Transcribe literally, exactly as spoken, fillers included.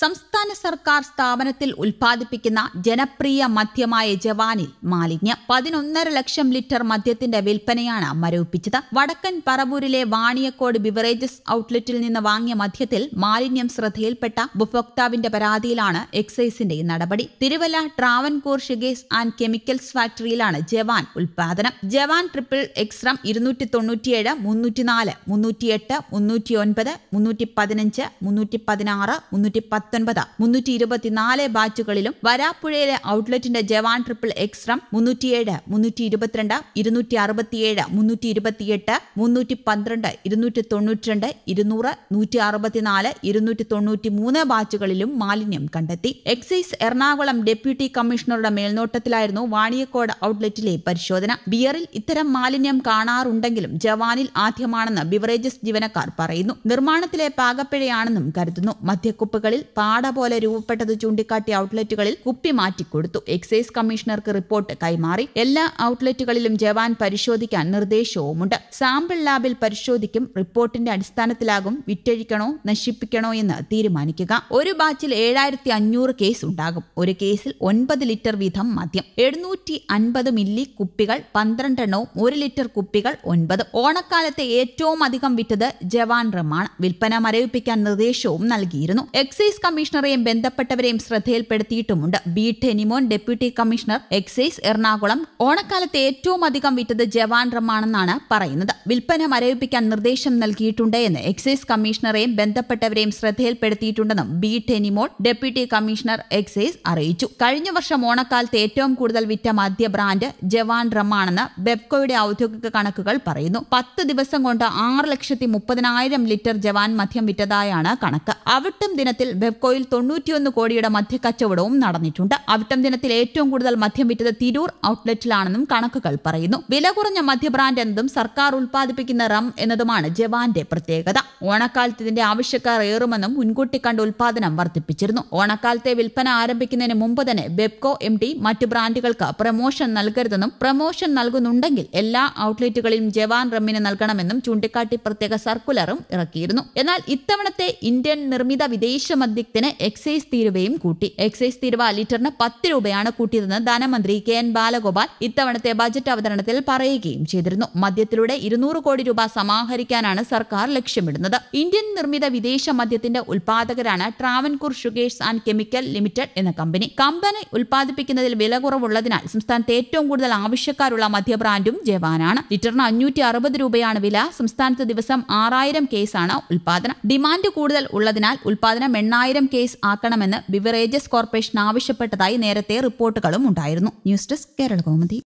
സംസ്ഥാന സർക്കാർ സ്ഥാപനത്തിൽ ഉൽപ്പാദിപ്പിക്കുന്ന ജനപ്രിയ മദ്യമായ ജവാനിൽ മാലിന്യം. പതിനൊന്നര ലക്ഷം ലിറ്റർ മദ്യത്തിന്റെ വിൽപ്പനയാണ് മരവിപ്പിച്ചത്. വടക്കൻ പറവൂരിലെ വാണിയക്കോട് ബിവറേജസ് ഔട്ട്ലെറ്റിൽ നിന്ന് വാങ്ങിയ മദ്യത്തിൽ മാലിന്യം ശ്രദ്ധയിൽപ്പെട്ട ഉപഭോക്താവിന്റെ പരാതിയിലാണ് എക്സൈസിന്റെ നടപടി. Thiruvalla Travancore sugars and chemicals ഫാക്ടറിയിലാണ് ജവാൻ ഉൽപാദനം. ജവാൻ ട്രിപ്പിൾ എക്സ്ട്രം ഇരുന്നൂറ്റി തൊണ്ണൂറ്റിയേഴ് മുന്നൂറ്റിനാല് മുന്നൂറ്റിയെട്ട് മുന്നൂറ്റി ഒൻപത് മുന്നൂറ്റി പതിനഞ്ച് മുന്നൂറ്റി പതിനാറ് മുന്നൂറ്റി പത്തൊൻപത് മുന്നൂറ്റി ഇരുപത്തിനാല് ബാച്ചുകളിലും വരാപ്പുഴയിലെ ഔട്ട്ലെറ്റിന്റെ ജവാൻ ട്രിപ്പിൾ എക്സ്ട്രം മുന്നൂറ്റിയേഴ് മുന്നൂറ്റി ഇരുപത്തിരണ്ട് ഇരുന്നൂറ്റി അറുപത്തിയേഴ് മുന്നൂറ്റി ഇരുപത്തിയെട്ട് മുന്നൂറ്റി പന്ത്രണ്ട് ഇരുന്നൂറ്റി തൊണ്ണൂറ്റിരണ്ട് ഇരുന്നൂറ് നൂറ്റി അറുപത്തിനാല് ഇരുന്നൂറ്റി തൊണ്ണൂറ്റി മൂന്ന് ബാച്ചുകളിലും മാലിന്യം കണ്ടെത്തി. എക്സൈസ് എറണാകുളം ഡെപ്യൂട്ടി കമ്മീഷണറുടെ മേൽനോട്ടത്തിലായിരുന്നു വാണിയക്കോട് ഔട്ട്ലെറ്റിലെ പരിശോധന. ബിയറിൽ ഇത്തരം മാലിന്യം കാണാറുണ്ടെങ്കിലും ജവാനിൽ ആദ്യമാണെന്ന് ബിവറേജസ് ജീവനക്കാർ പറയുന്നു. നിർമ്മാണത്തിലെ പാകപ്പിഴയാണെന്നും കരുതുന്നു. മദ്യക്കുപ്പുകളിൽ പാട പോലെ രൂപപ്പെട്ടത് ചൂണ്ടിക്കാട്ടിയ ഔട്ട്ലെറ്റുകളിൽ കുപ്പി മാറ്റിക്കൊടുത്തു. എക്സൈസ് കമ്മീഷണർക്ക് റിപ്പോർട്ട് കൈമാറി. എല്ലാ ഔട്ട്ലെറ്റുകളിലും ജവാൻ പരിശോധിക്കാൻ നിർദ്ദേശവുമുണ്ട്. സാമ്പിൾ ലാബിൽ പരിശോധിക്കും. റിപ്പോർട്ടിന്റെ അടിസ്ഥാനത്തിലാകും വിറ്റഴിക്കണോ നശിപ്പിക്കണോ എന്ന് തീരുമാനിക്കുക. ഒരു ബാച്ചിൽ ഏഴായിരത്തി അഞ്ഞൂറ് കേസ് ഉണ്ടാകും. ഒരു കേസിൽ ഒൻപത് ലിറ്റർ വീതം മദ്യം. എഴുന്നൂറ്റി അൻപത് മില്ലി കുപ്പികൾ പന്ത്രണ്ടെണ്ണവും ഒരു ലിറ്റർ കുപ്പികൾ ഒൻപത്. ഓണക്കാലത്തെ ഏറ്റവും അധികം വിറ്റത് ജവാൻ റമ്മാണ്. വിൽപ്പന മരവിപ്പിക്കാൻ നിർദ്ദേശവും നൽകിയിരുന്നു. എക്സൈസ് കമ്മീഷണറെയും ബന്ധപ്പെട്ടവരെയും ശ്രദ്ധയിൽപ്പെടുത്തിയിട്ടുമുണ്ട്. B Tenimon deputy commissioner excise Ernakulam. ഓണക്കാലത്തെ ഏറ്റവും അധികം വിറ്റത് ജവാൻ റമ്മാണെന്നാണ് പറയുന്നത്. വിൽപ്പന മരവിപ്പിക്കാൻ നിർദ്ദേശം നൽകിയിട്ടുണ്ട് എന്ന് എക്സൈസ് കമ്മീഷണറെയും ബന്ധപ്പെട്ടവരെയും ശ്രദ്ധയിൽപ്പെടുത്തിയിട്ടുണ്ടെന്നും B Tenimon deputy commissioner excise അറിയിച്ചു. കഴിഞ്ഞ വർഷം ഓണക്കാലത്ത് ഏറ്റവും കൂടുതൽ വിറ്റ മദ്യ ബ്രാൻഡ് ജവാൻ റമ്മാണെന്ന് ബെപ്കോയുടെ ഔദ്യോഗിക കണക്കുകൾ പറയുന്നു. പത്ത് ദിവസം കൊണ്ട് ആറ് ലക്ഷത്തി മുപ്പതിനായിരം ലിറ്റർ ജവാൻ മദ്യം വിറ്റതായാണ് കണക്ക്. അവിട്ടം ദിനത്തിൽ ബെപ്കോയിൽ തൊണ്ണൂറ്റിയൊന്ന് കോടിയുടെ മദ്യക്കച്ചവടവും നടന്നിട്ടുണ്ട്. അവിട്ടം ദിനത്തിൽ ഏറ്റവും കൂടുതൽ മദ്യം വിറ്റത് തിരൂർ ഔട്ട്ലെറ്റിലാണെന്നും കണക്കുകൾ പറയുന്നു. വില കുറഞ്ഞ മദ്യ ബ്രാൻഡ് എന്നതും സർക്കാർ ഉൽപ്പാദിപ്പിക്കുന്ന റം എന്നതുമാണ് ജവാന്റെ പ്രത്യേകത. ഓണക്കാലത്ത് ഇതിന്റെ ആവശ്യക്കാർ ഏറുമെന്നും മുൻകൂട്ടി കണ്ട് ഉൽപ്പാദനം വർദ്ധിപ്പിച്ചിരുന്നു. ഓണക്കാലത്തെ വിൽപ്പന ആരംഭിക്കുന്നതിന് മുമ്പ് തന്നെ ബെപ്കോ എം ഡി മറ്റ് ബ്രാൻഡുകൾക്ക് പ്രമോഷൻ നൽകരുതെന്നും പ്രമോഷൻ നൽകുന്നുണ്ടെങ്കിൽ എല്ലാ ഔട്ട്ലെറ്റുകളിലും ജവാൻ റമ്മിന് നൽകണമെന്നും ചൂണ്ടിക്കാട്ടി പ്രത്യേക സർക്കുലറും ഇറക്കിയിരുന്നു. എന്നാൽ ഇത്തവണത്തെ ഇന്ത്യൻ നിർമ്മിത വിദേശ മദ്യത്തിന് എക്സൈസ് തീരുവയും കൂട്ടി. എക്സൈസ് തീരുവ ലിറ്ററിന് പത്ത് രൂപയാണ് കൂട്ടിയതെന്ന് ധനമന്ത്രി കെ എൻ ബാലഗോപാൽ ഇത്തവണത്തെ ബജറ്റ് അവതരണത്തിൽ പറയുകയും ചെയ്തിരുന്നു. മദ്യത്തിലൂടെ ഇരുന്നൂറ് കോടി രൂപ സമാഹരിക്കാനാണ് സർക്കാർ ലക്ഷ്യമിടുന്നത്. ഇന്ത്യൻ നിർമ്മിത വിദേശ മദ്യത്തിന്റെ ഉൽപാദകരാണ് Travancore sugars and chemical limited എന്ന കമ്പനി. കമ്പനി ഉൽപ്പാദിപ്പിക്കുന്നതിൽ വില കുറവുള്ളതിനാൽ സംസ്ഥാനത്ത് ഏറ്റവും കൂടുതൽ ആവശ്യക്കാരുള്ള മദ്യ ബ്രാൻഡും ജവാനാണ്. ലിറ്ററിന് അഞ്ഞൂറ്റി അറുപത് രൂപയാണ് വില. സംസ്ഥാനത്ത് ദിവസം ആറായിരം കേസാണ് ഉൽപാദനം. ഡിമാൻഡ് കൂടുതൽ ഉള്ളതിനാൽ ഉൽപാദനം എണ്ണായിരം കേസ് ആക്കണമെന്ന് ബിവറേജസ് കോർപ്പറേഷൻ ആവശ്യപ്പെട്ടതായി നേരത്തെ റിപ്പോർട്ടുകളും ഉണ്ടായിരുന്നു. News desk Kerala Kaumudi.